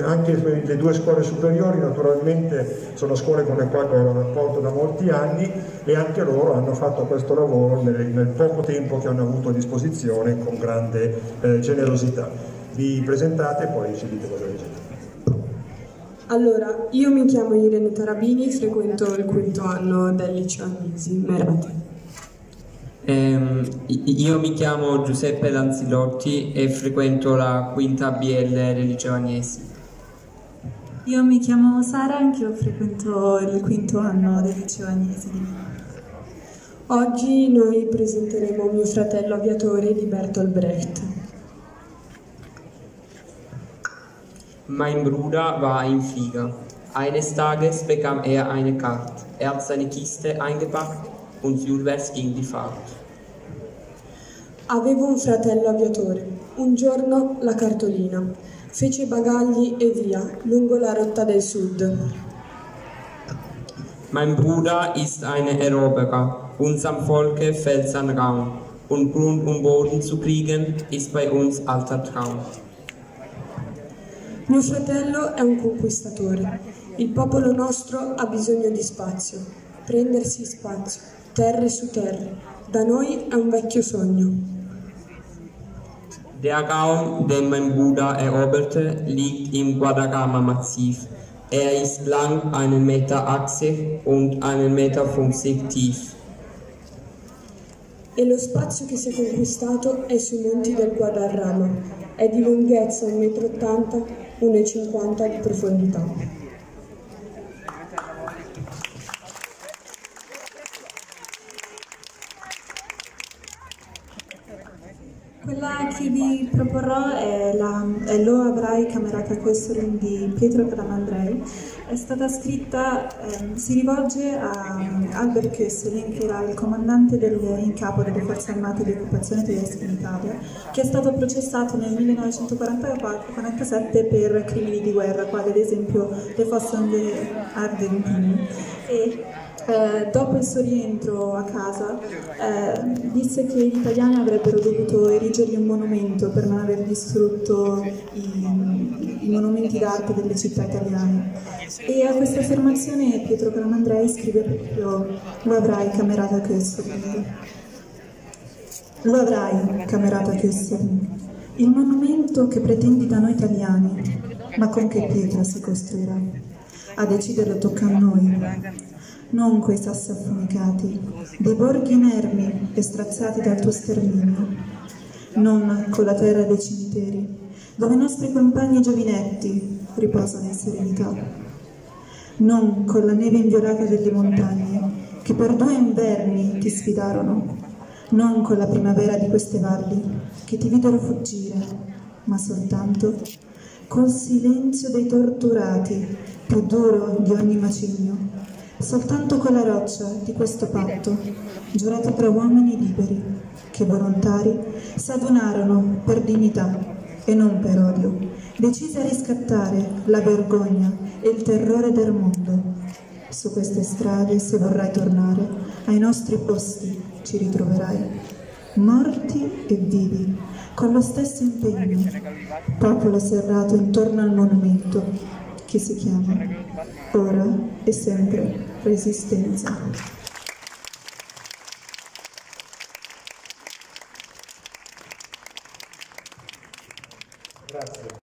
anche le due scuole superiori naturalmente sono scuole con le quali ho un rapporto da molti anni e anche loro hanno fatto questo lavoro nel poco tempo che hanno avuto a disposizione con grande generosità. Vi presentate e poi ci dite cosa leggete. Allora, io mi chiamo Irene Tarabini, frequento il quinto anno del liceo Agnesi, Merate. Io mi chiamo Giuseppe Lanzilotti e frequento la quinta BL del liceo Agnesi. Io mi chiamo Sara, anch'io frequento il quinto anno del liceo Agnesi di Milano. Oggi noi presenteremo Mio fratello aviatore di Bertolt Brecht. Mein Bruder war ein Flieger. Eines Tages bekam er eine Karte. Er hat seine Kiste eingepackt und südwärts ging die Fahrt. Avevo un fratello aviatore. Un giorno la cartolina. Fece i bagagli e via, lungo la rotta del sud. Mein Bruder ist ein Eroberer. Unserem Volke fällt sein Raum. Und Grund und Boden zu kriegen, ist bei uns alter Traum. Mio fratello è un conquistatore. Il popolo nostro ha bisogno di spazio. Prendersi spazio. Terre su terre. Da noi è un vecchio sogno. Der Raum, den mein Bruder eroberte, liegt im Guadarrama-Massiv. Er ist lang 1,80 Meter und 1,50 Meter tief. E lo spazio che si è conquistato è sui monti del Guadarrama. È di lunghezza 1,80 m, 1,50 m di profondità. Quella che vi proporrò è Lo avrai camerata Kösselin di Pietro Calamandrei. È stata scritta, si rivolge a Albert Kösselin, che era il comandante in capo delle forze armate di occupazione tedesche in Italia, che è stato processato nel 1947 per crimini di guerra, quali ad esempio le fosse argentine. Dopo il suo rientro a casa disse che gli italiani avrebbero dovuto erigergli un monumento per non aver distrutto i monumenti d'arte delle città italiane, e a questa affermazione Pietro Calamandrei scrive proprio Lo avrai camerata Kösselin. Lo avrai camerata Kösselin, il monumento che pretendi da noi italiani, ma con che pietra si costruirà? A deciderlo tocca a noi. Non quei sassi affumicati, dei borghi inermi e straziati dal tuo sterminio, non con la terra dei cimiteri, dove i nostri compagni giovinetti riposano in serenità, non con la neve inviolata delle montagne, che per 2 inverni ti sfidarono, non con la primavera di queste valli, che ti videro fuggire, ma soltanto col silenzio dei torturati, più duro di ogni macigno, soltanto con la roccia di questo patto, giurato tra uomini liberi, che volontari si adunarono per dignità e non per odio, decisi a riscattare la vergogna e il terrore del mondo. Su queste strade, se vorrai tornare, ai nostri posti ci ritroverai, morti e vivi, con lo stesso impegno, popolo serrato intorno al monumento, che si chiama ora e sempre Resistenza.